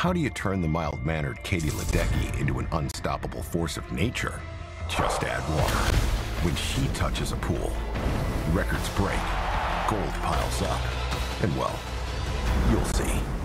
How do you turn the mild-mannered Katie Ledecky into an unstoppable force of nature? Just add water. When she touches a pool, records break, gold piles up, and well, you'll see.